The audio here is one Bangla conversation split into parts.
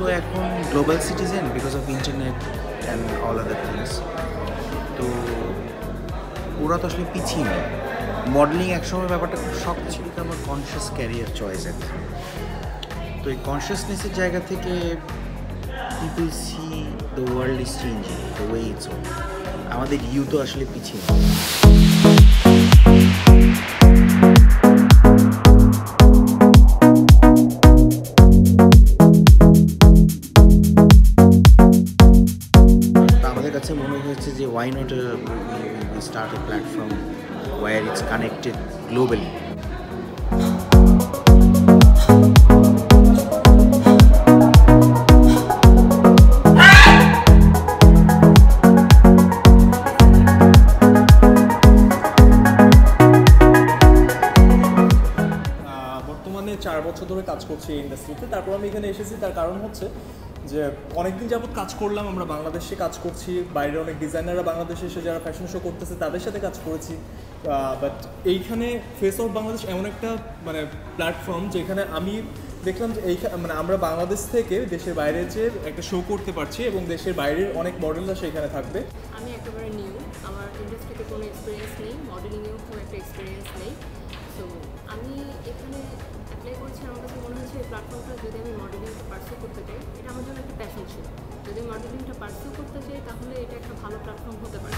এখন global citizen because of internet and all other things. তো ওরা তো আসলে পিছিয়ে নেই। মডেলিং একসময় ব্যাপারটা খুব শখ ছিল, আমার কনসিয়াস ক্যারিয়ার চয়েস আছে। তো এই কনসিয়াসনেসের জায়গা থেকে people see the world is changing the way its own. আমাদের ইউথও আসলে পিছিয়ে নেই। মনে হয়েছে যে why not we start a platform where it's connected globally. বর্তমানে 4 বছর ধরে কাজ করছি এই ইন্ডাস্ট্রিতে। তারপর আমি এখানে এসেছি তার কারণ হচ্ছে যে অনেকদিন যাবত কাজ করলাম, আমরা বাংলাদেশে কাজ করছি, বাইরে অনেক ডিজাইনাররা বাংলাদেশে এসে যারা ফ্যাশন শো করতেছে তাদের সাথে কাজ করেছি। বাট এইখানে ফেস অফ বাংলাদেশ এমন একটা প্ল্যাটফর্ম যেখানে আমি দেখলাম যে এইখানে আমরা বাংলাদেশ থেকে দেশের বাইরে যে একটা শো করতে পারছি এবং দেশের বাইরের অনেক মডেলরা সেখানে থাকবে। আমি একেবারে নিউ, আমার ইন্ডাস্ট্রিতে কোনো এক্সপিরিয়েন্স নেই, মডেলিংয়েও কোনো একটা এক্সপিরিয়েন্স নেই। সো আমি এখানে অ্যাপ্লাই করেছি। আমার কাছে মনে হয়েছে এই প্ল্যাটফর্মটা যদি আমি মডেলিংটা পার্সিউ করতে চাই, এটা আমার জন্য একটা প্যাশন ছিল। যদি মডেলিংটা পার্সিউ করতে চাই তাহলে এটা একটা ভালো প্ল্যাটফর্ম হতে পারে।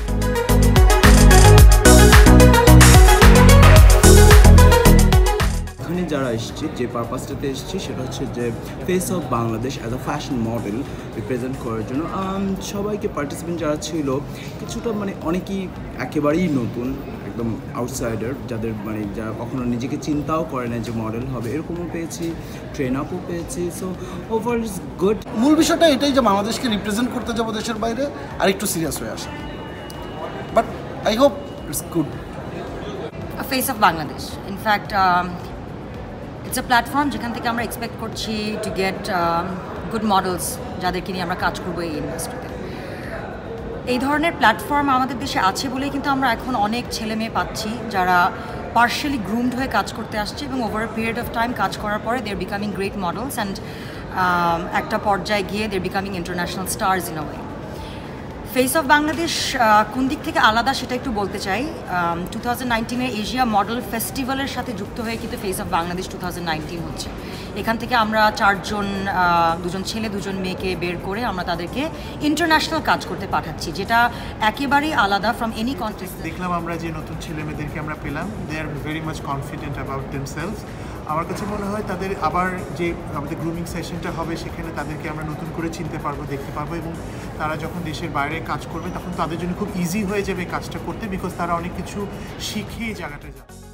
এখানে যারা এসেছি, যে পারপাসটাতে এসেছি সেটা হচ্ছে যে face of Bangladesh as a fashion model represent করার জন্য। সবাইকে পার্টিসিপেন্ট যারা ছিল কিছুটা অনেকেই একেবারেই নতুন, একদম আউটসাইডার, যাদের যারা কখনো নিজেকে চিন্তাও করে না যে মডেল হবে, এরকমও পেয়েছি, ট্রেন আপও পেয়েছি। So overall is good. মূল বিষয়টা এটাই যে বাংলাদেশকে রিপ্রেজেন্ট করতে যাবো দেশের বাইরে, আর একটু সিরিয়াস হয়ে আসা। But I hope it's good. Face of Bangladesh in fact it's a platform যেখান থেকে আমরা এক্সপেক্ট করছি টু গেট গুড মডেলস, যাদেরকে নিয়ে আমরা কাজ করবো এই ইন্ডাস্ট্রিতে। এই ধরনের প্ল্যাটফর্ম আমাদের দেশে আছে বলেই কিন্তু আমরা এখন অনেক ছেলে মেয়ে পাচ্ছি যারা পার্শিয়ালি গ্রুমড হয়ে কাজ করতে আসছে এবং over a period of time কাজ করার পরে they are becoming great models and একটা পর্যায়ে গিয়ে they are becoming international stars in a way. Face of Bangladesh কোন দিক থেকে আলাদা সেটা একটু বলতে চাই। 2019-এর এশিয়া মডেল ফেস্টিভ্যালের সাথে যুক্ত হয়ে কিন্তু ফেস অফ বাংলাদেশ 2019 হচ্ছে। এখান থেকে আমরা 4 জন, 2 জন ছেলে 2 জন মেয়েকে বের করে আমরা তাদেরকে ইন্টারন্যাশনাল কাজ করতে পাঠাচ্ছি, যেটা একেবারেই আলাদা ফ্রম এনি কন্টেক্সট। দেখলাম আমরা যে নতুন ছেলে মেয়েদেরকে আমরা পেলাম, they are very much confident about themselves. আমার কাছে মনে হয় তাদের আবার যে আমাদের গ্রুমিং সেশনটা হবে সেখানে তাদেরকে আমরা নতুন করে চিনতে পারবো, দেখতে পারবো, এবং তারা যখন দেশের বাইরে কাজ করবে তখন তাদের জন্য খুব ইজি হয়ে যাবে কাজটা করতে, বিকজ তারা অনেক কিছু শিখে এই জায়গাটা যাবে।